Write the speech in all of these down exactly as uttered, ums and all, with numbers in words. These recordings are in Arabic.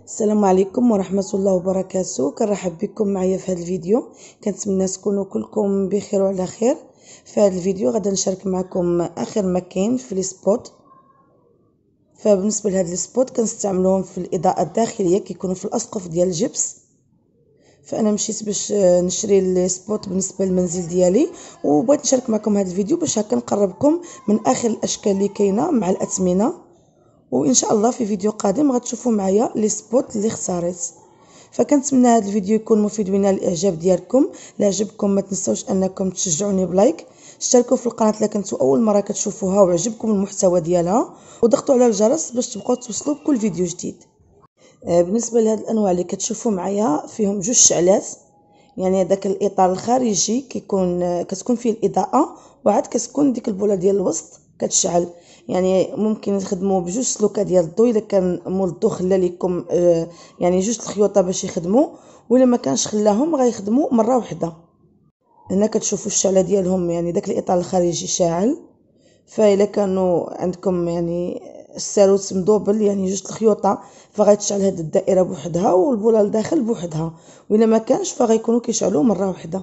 السلام عليكم ورحمة الله وبركاته. كنرحب بكم معايا في هذا الفيديو. كنتمنى تكونوا كلكم بخير وعلى خير. في هذا الفيديو غادي نشارك معكم اخر ما كاين في لي سبوت. فبالنسبه لهاد لي سبوت كنستعملوهم في الاضاءه الداخليه، كيكونوا في الاسقف ديال الجبس. فانا مشيت باش نشري لي سبوت بالنسبه للمنزل ديالي، وبغيت نشارك معكم هذا الفيديو باش هكا نقربكم من اخر الاشكال اللي كاينه مع الاثمنه. وان شاء الله في فيديو قادم غتشوفوا معايا لي سبوت اللي اختاريت. فكنتمنى هذا الفيديو يكون مفيد وينال الاعجاب ديالكم. لا عجبكم ما تنسوش انكم تشجعوني بلايك، اشتركوا في القناه الا كنتوا اول مره كتشوفوها وعجبكم المحتوى ديالها، وضغطوا على الجرس باش تبقاو توصلوا بكل فيديو جديد. بالنسبه لهاد الانواع اللي كتشوفوا معايا فيهم جوج شعلات، يعني داك الاطار الخارجي كيكون كتكون فيه الاضاءه، وعاد كتكون ديك البوله ديال الوسط كتشعل. يعني ممكن نخدموا بجوج سلوكه ديال الضوء الا كان مول الضوء خلى لكم آه يعني جوج الخيوطه باش يخدموا، ولا ما كانش خلاهم غيخدموا مره واحده. هنا كتشوفوا الشعله ديالهم، يعني داك الاطار الخارجي شاعل. فاذا كانوا عندكم يعني الساروت مدوبل، يعني جوج الخيوطه، فغيتشعل هاد الدائره بوحدها والبوله لداخل بوحدها، وإلا ما كانش فغيكونوا كيشعلوا مره واحده.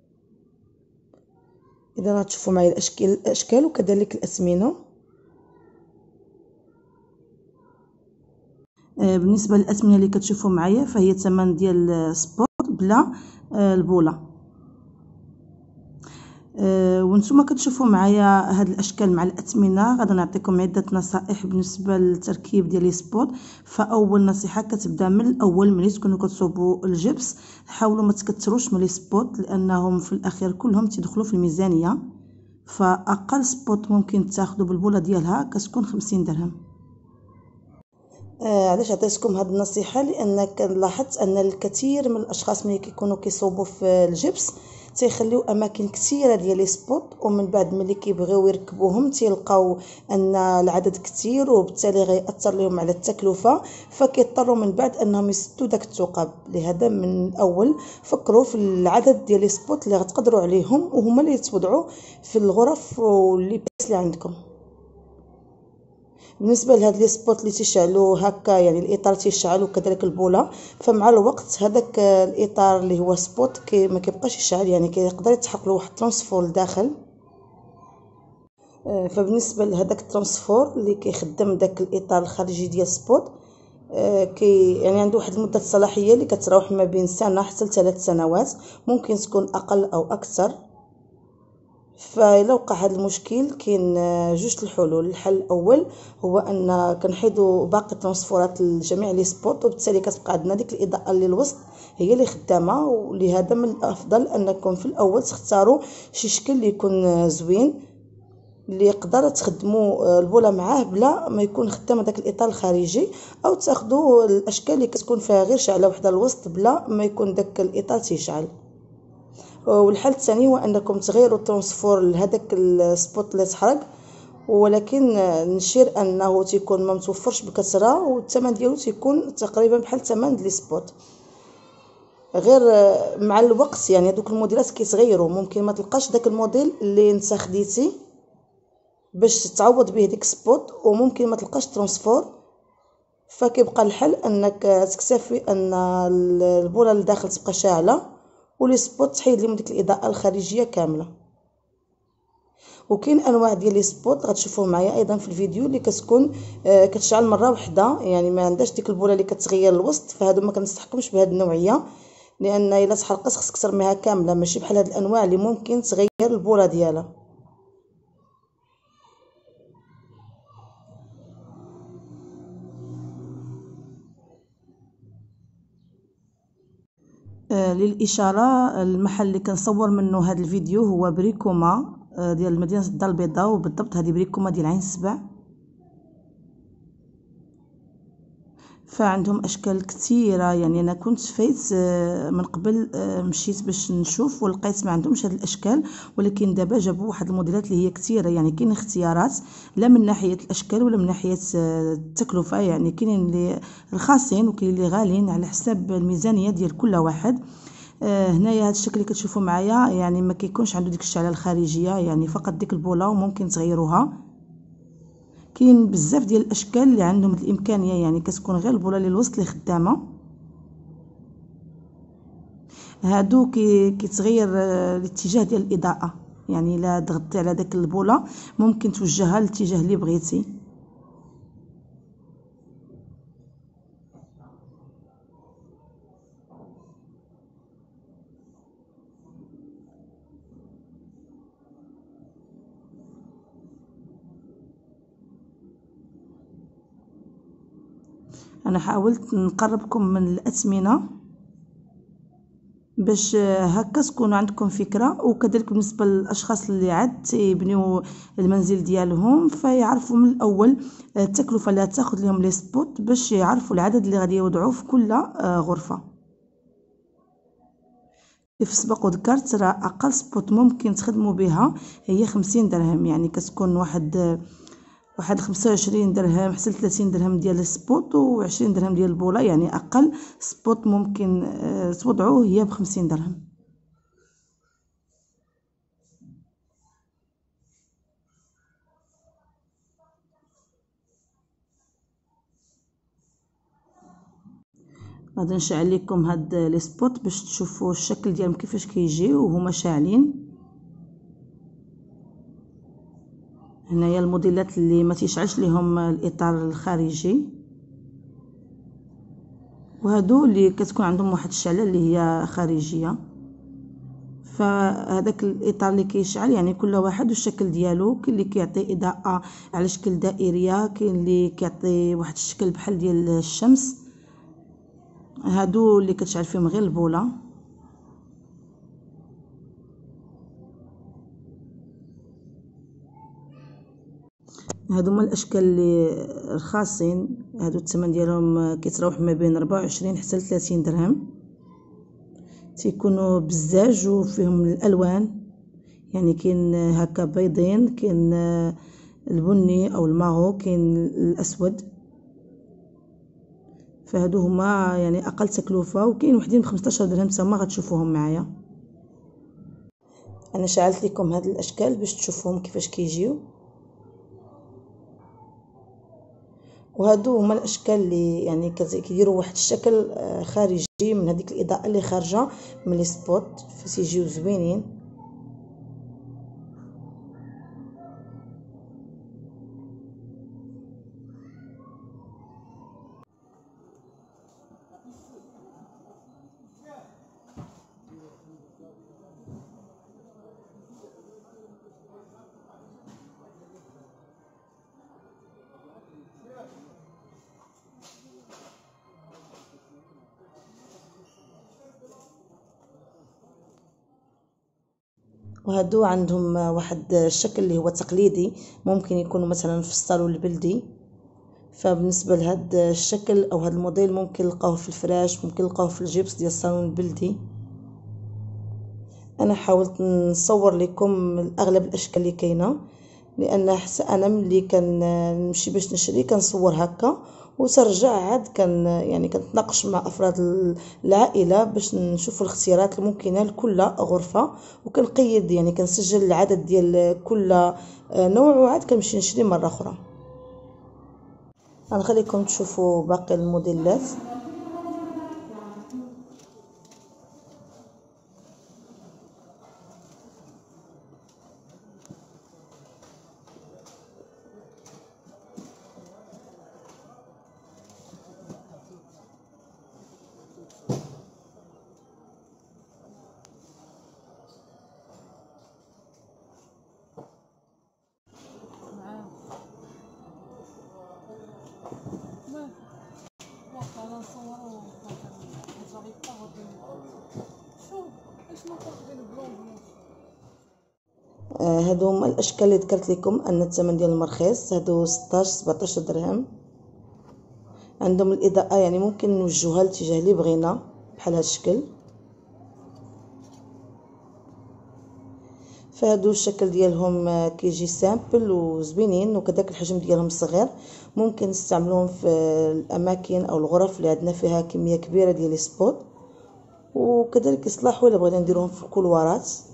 اذا غتشوفوا معايا الاشكال الاشكال وكذلك الاثمنه. بالنسبه للاثمنه اللي كتشوفوا معايا فهي ثمن ديال سبوت بلا البوله. أه وانتم كتشوفوا معايا هاد الاشكال مع الاثمنه، غادي نعطيكم عده نصائح بالنسبه للتركيب ديال لي سبوت. فاول نصيحه كتبدا من الاول ملي تكونوا كتصوبوا الجبس، حاولوا ما تكثروش من لي سبوت لانهم في الاخير كلهم تيدخلوا في الميزانيه. فاقل سبوت ممكن تاخذوا بالبوله ديالها كتكون خمسين درهم. آه علاش عطيتكم هذه النصيحه؟ لان كنلاحظ ان الكثير من الاشخاص ملي كيكونوا كيصوبوا في الجبس تيخليو اماكن كثيره ديال لي سبوت، ومن بعد ملي كيبغيو يركبوهم تيلقاو ان العدد كثير وبالتالي غيأثر لهم على التكلفه، فكيضطروا من بعد انهم يسدوا داك الثقب. لهذا من الاول فكروا في العدد ديال لي سبوت اللي غتقدروا عليهم، وهما اللي يتوضعوا في الغرف واللي بيس اللي عندكم. بالنسبه لهاد لي سبوت اللي تيشعلوا هكا، يعني الاطار تيشعل وكذلك البوله، فمع الوقت هذاك الاطار اللي هو سبوت كي ما كيبقاش يشعل، يعني كيقدر يتحط له واحد ترانسفور لداخل. فبالنسبه لهذاك الترانسفور اللي كيخدم داك الاطار الخارجي ديال سبوت، كي يعني عنده واحد المده الصلاحيه اللي كتراوح ما بين سنه حتى لثلاث سنوات، ممكن تكون اقل او اكثر. فإلا وقع هذا المشكل كاين جوج الحلول. الحل الاول هو ان كنحيدوا باقي الترانسفورات لجميع لي سبوت، وبالتالي كتبقى عندنا ديك الاضاءه اللي الوسط هي اللي خدامه. ولهذا من الافضل انكم في الاول تختاروا شي شكل اللي يكون زوين اللي يقدر تخدموا البوله معاه بلا ما يكون خدام داك الاطار الخارجي، او تاخذوا الاشكال اللي كتكون فيها غير شعله وحده الوسط بلا ما يكون داك الاطار تيشعل. والحل الثاني هو انكم تغيروا الترانسفور لهداك السبوت اللي تحرق، ولكن نشير انه تيكون ما متوفرش بكثره، والثمن ديالو تيكون تقريبا بحال ثمن لي سبوت. غير مع الوقت يعني دوك الموديلات كيتغيروا، ممكن ما تلقاش داك الموديل اللي انت خديتي باش تعوض به ديك سبوت، وممكن ما تلقاش ترانسفور. فكيبقى الحل انك تكتفي ان البوله اللي داخل تبقى شاعله، ولي سبوت تحيد لهم ديك الاضاءه الخارجيه كامله. وكاين انواع ديال لي سبوت غتشوفوه معايا ايضا في الفيديو اللي كتكون آه كتشعل مره واحده، يعني ما عندهاش ديك البوله اللي كتغير الوسط. فهادو ما كنستحكمش بهذه النوعيه، لان الا تحرقت خصك ترميها كامله، ماشي بحال هاد الانواع اللي ممكن تغير البوله ديالها. آه للاشاره، المحل اللي كنصور منه هذا الفيديو هو بريكوما آه ديال مدينه الدار البيضاء، وبالضبط هذه بريكوما ديال عين السبع. فعندهم اشكال كثيره، يعني انا كنت فايت من قبل مشيت باش نشوف ولقيت ما عندهمش هاد الاشكال، ولكن دابا جابوا واحد الموديلات اللي هي كثيره، يعني كاين اختيارات لا من ناحيه الاشكال ولا من ناحيه التكلفه. يعني كاينين اللي رخاصين وكاين اللي غاليين على حساب الميزانيه ديال كل واحد. آه هنايا هذا الشكل اللي كتشوفوا معايا يعني ما كيكونش عنده ديك الشعله الخارجيه، يعني فقط ديك البوله وممكن تغيروها. كاين بزاف ديال الاشكال اللي عندهم الامكانيه، يعني كتكون غير البوله للوسط اللي خدامه. هادو كي كيتغير الاتجاه ديال الاضاءه، يعني الا ضغطتي على داك البوله ممكن توجهها للاتجاه اللي بغيتي. انا حاولت نقربكم من الاثمنه باش هكا تكونوا عندكم فكره، وكذلك بالنسبه للاشخاص اللي عاد تيبنيو المنزل ديالهم فيعرفوا من الاول التكلفه اللي تاخذ لهم لي سبوت باش يعرفوا العدد اللي غادي يوضعوه في كل غرفه. كيف سبق وذكرت راه اقل سبوت ممكن تخدموا بها هي خمسين درهم، يعني كتكون واحد واحد خمسة وعشرين درهم حتى ثلاثين درهم ديال السبوت و عشرين درهم ديال البوله، يعني اقل سبوت ممكن توضعوه هي بخمسين درهم. غادي نشعل لكم هاد لي سبوت باش تشوفوا الشكل ديالهم كيفاش كيجيو وهما شاعلين. هنايا الموديلات اللي ما تيشعلش ليهم الاطار الخارجي، وهادو اللي كتكون عندهم واحد الشعله اللي هي خارجيه. فهذاك الاطار اللي كيشعل يعني كل واحد والشكل ديالو، كاين اللي كيعطي اضاءه على شكل دائريه، كاين اللي كيعطي واحد الشكل بحال ديال الشمس. هادو اللي كتشعل فيهم غير البوله. هادو هما الاشكال اللي الخاصين، هادو الثمن ديالهم كيتراوح ما بين أربعة وعشرين حتى ثلاثين درهم. تيكونوا بزاج وفيهم الالوان، يعني كاين هكا بيضين، كاين البني او الماغو، كاين الاسود. فهادو هما يعني اقل تكلفه، وكاين وحدين ب خمسطاش درهم تما غتشوفوهم معايا. انا شعلت لكم هاد الاشكال باش تشوفوهم كيفاش كيجيو. وهادو هما الاشكال اللي يعني كيديروا واحد الشكل خارجي من هذيك الاضاءه اللي خارجه من لي سبوت، فتيجيو زوينين. وهادو عندهم واحد الشكل اللي هو تقليدي، ممكن يكونوا مثلا في الصالون البلدي. فبالنسبه لهاد الشكل او هاد الموديل ممكن نلقاوه في الفراش، ممكن نلقاوه في الجبس ديال الصالون البلدي. انا حاولت نصور لكم اغلب الاشكال اللي كاينه، لان حتى انا ملي كنمشي باش نشري كنصور هكا وترجع عاد كان يعني كنتناقش مع افراد العائله باش نشوفوا الاختيارات الممكنه لكل غرفه، وكنقيد يعني كنسجل العدد ديال كل نوع، وعاد كنمشي نشري مره اخرى. غنخليكم تشوفوا باقي الموديلات. هادو هما الاشكال اللي ذكرت لكم ان الثمن ديال المرخيص، هادو ستاش سبعطاش درهم. عندهم الاضاءه يعني ممكن نوجهوها للاتجاه اللي بغينا بحال هذا الشكل. فهادو الشكل ديالهم كيجي سامبل وزوينين، وكذلك الحجم ديالهم صغير، ممكن نستعملوهم في الاماكن او الغرف اللي عندنا فيها كميه كبيره ديال لي سبوت، وكذلك يصلحوا الا بغينا نديروهم في الكولوارات.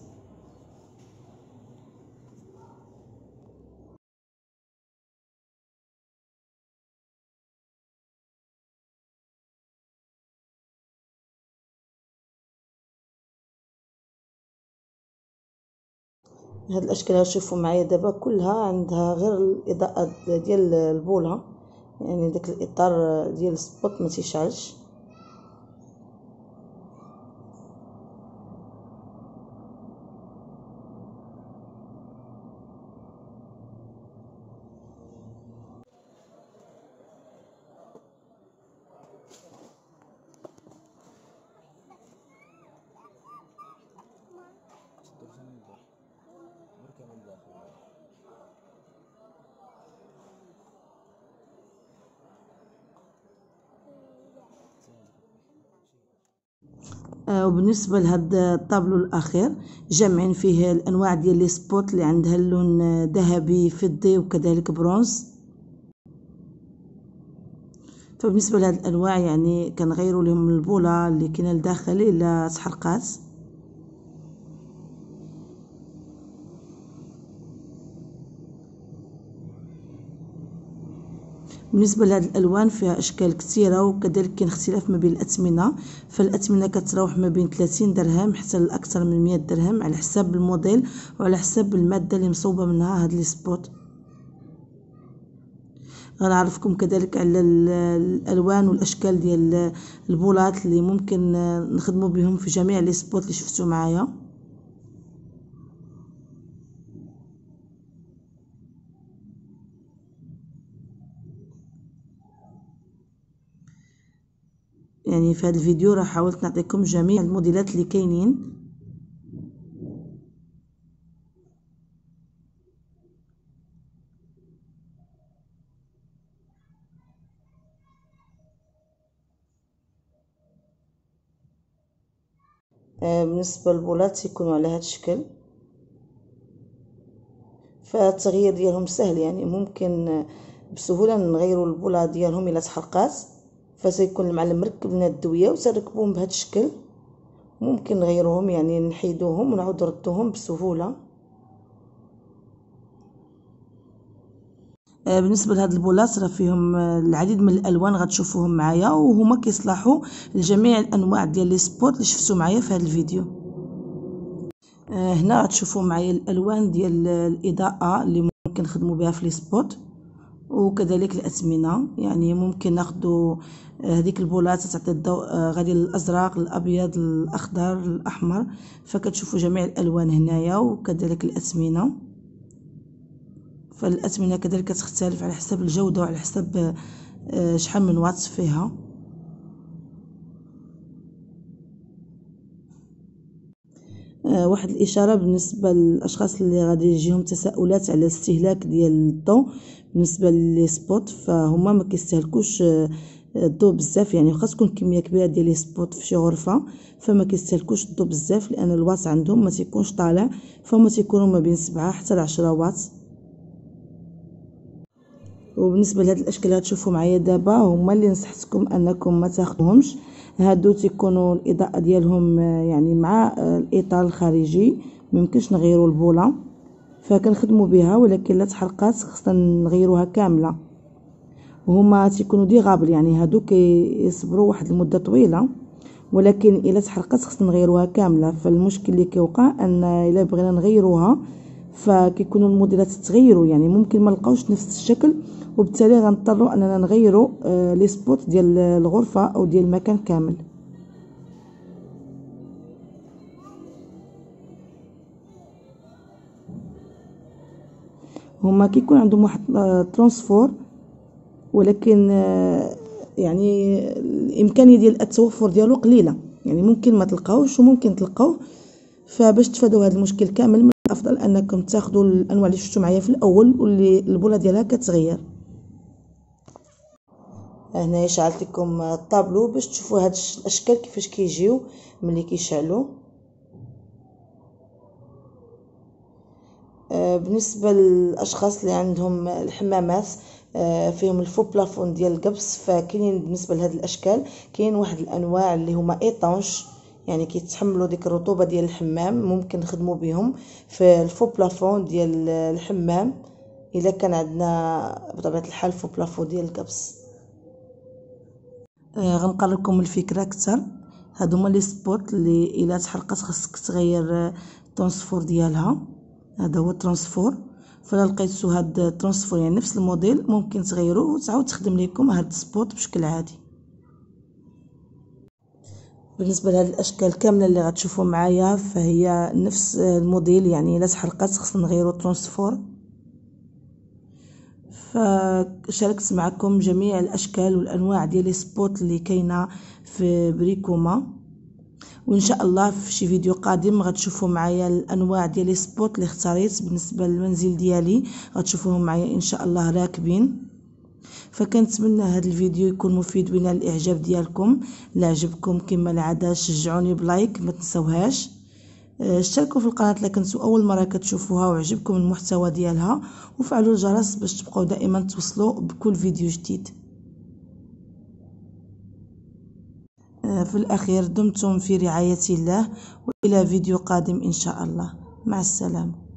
هاد الاشكال اللي تشوفوا معايا دابا كلها عندها غير الاضاءه ديال البوله، يعني داك الاطار ديال السبوت ما تيشعلش. آه وبالنسبه لهذا الطابلو الاخير جامعين فيه الانواع ديال لي سبوت اللي عندها اللون ذهبي فضي وكذلك برونز. فبالنسبه لهاد الانواع يعني كنغيروا لهم البوله اللي كاينه لداخل الا تحرقات. بالنسبه لهاد الالوان فيها اشكال كثيره، وكذلك كاين اختلاف ما بين الاثمنه، فالاثمنه كتراوح ما بين ثلاثين درهم حتى لاكثر من مية درهم على حساب الموديل وعلى حساب الماده اللي مصوبه منها هاد لي سبوت. غنعرفكم كذلك على الالوان والاشكال ديال البولات اللي ممكن نخدموا بهم في جميع لي سبوت اللي شفتوا معايا. يعني في هذا الفيديو راه حاولت نعطيكم جميع الموديلات اللي كاينين. آه بالنسبه للبولات يكونوا على هذا الشكل، فالتغيير ديالهم سهل، يعني ممكن بسهوله نغيروا البوله ديالهم الا تحرقات، فسيكون المعلم مركب لنا الدويه وسنركبوهم بهذا الشكل. ممكن نغيروهم يعني نحيدوهم ونعاود نردوهم بسهوله. بالنسبه لهاد البولات راه فيهم العديد من الالوان غتشوفوهم معايا، وهما كيصلحوا لجميع الانواع ديال لي سبوت اللي شفتوا معايا في هذا الفيديو. هنا غتشوفوا معايا الالوان ديال الاضاءه اللي ممكن نخدموا بها في لي سبوت، وكذلك الاثمنه. يعني ممكن ناخذوا هذيك البولات تعطي الضوء غادي للازرق الابيض الاخضر الاحمر، فكتشوفوا جميع الالوان هنايا، وكذلك الاثمنه. فالاثمنه كذلك تختلف على حسب الجوده وعلى حسب شحال من واط فيها. واحد الاشاره بالنسبه للاشخاص اللي غادي يجيهم تساؤلات على الاستهلاك ديال الضوء بالنسبه لي سبوت، فهما ما كيستهلكوش الضوء بزاف، يعني واخا تكون كميه كبيره ديال لي سبوت في شي غرفه فما كيستهلكوش الضوء بزاف، لان الواط عندهم ما تيكونش طالع، فهما تيكونوا ما بين سبعة حتى عشرة واط. وبالنسبه لهاد الاشكال اللي غتشوفوا معايا دابا هما اللي نصحتكم انكم ما تاخذوهمش. هادو تيكونوا الاضاءه ديالهم يعني مع الاطار الخارجي، ميمكنش نغيروا البوله فكنخدموا بها، ولكن لا تحرقات خصنا نغيروها كامله. وهما تيكونوا ديغابل، يعني هادو كيصبروا واحد المده طويله، ولكن الا تحرقات خصنا نغيروها كامله. فالمشكل اللي كيوقع ان الا بغينا نغيروها فكيكونوا الموديلات تغيروا، يعني ممكن ما نلقاوش نفس الشكل، وبالتالي غنضطروا اننا نغيروا آه لي سبوت ديال الغرفه او ديال المكان كامل. هما كيكون عندهم واحد آه ترانسفور، ولكن آه يعني الامكانيه ديال التوفر ديالو قليله، يعني ممكن ما تلقاوش وممكن تلقاوه. فباش تفادوا هذا المشكل كامل من الافضل انكم تاخذوا الانواع اللي شفتوا معايا في الاول واللي البوله ديالها كتغير. هنايا شعلت لكم الطابلو باش تشوفوا هاد الاشكال كيفاش كيجيو ملي كيشعلوا. آه بالنسبه للاشخاص اللي عندهم الحمامات آه فيهم الفو بلافون ديال القبس، فكاينين بالنسبه لهاد الاشكال كاين واحد الانواع اللي هما ايطونش، يعني كيتحملوا ديك الرطوبه ديال الحمام، ممكن نخدموا بهم في الفو بلافون ديال الحمام الا كان عندنا بطبيعه الحال فو بلافون ديال القبس. آه غنقرب لكم الفكره اكثر. هادو هما لي سبوت اللي الا تحرقت خاصك تغير الترانسفور ديالها. هذا هو ترانسفور. فلا لقيتو هاد الترانسفور يعني نفس الموديل ممكن تغيروه وتعاود تخدم لكم هاد السبوت بشكل عادي. بالنسبه لهاد الاشكال كامله اللي غتشوفوا معايا فهي نفس الموديل، يعني الا تحرقات خصنا نغيروا الترانسفور. فشاركت معكم جميع الاشكال والانواع ديال لي سبوت اللي كاينه في بريكوما، وان شاء الله في شي فيديو قادم غتشوفوا معايا الانواع ديال لي سبوت اللي اختاريت بالنسبه للمنزل ديالي، غتشوفوهم معايا ان شاء الله راكبين. فكنتمنى هذا الفيديو يكون مفيد وينال الاعجاب ديالكم. الا عجبكم كما العاده شجعوني بلايك ما تنسوهاش. اشتركوا في القناه الا كنتو اول مره كتشوفوها وعجبكم المحتوى ديالها، وفعلوا الجرس باش تبقاو دائما توصلوا بكل فيديو جديد. في الأخير دمتم في رعاية الله، وإلى فيديو قادم إن شاء الله. مع السلامة.